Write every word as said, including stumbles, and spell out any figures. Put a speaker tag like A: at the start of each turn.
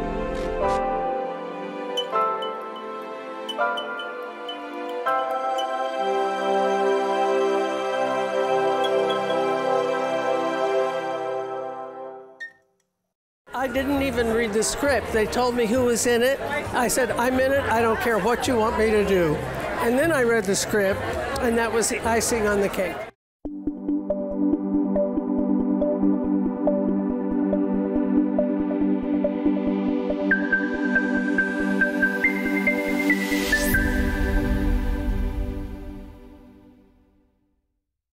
A: I didn't even read the script. They told me who was in it. I said, I'm in it. I don't care what you want me to do. And then I read the script, and that was the icing on the cake.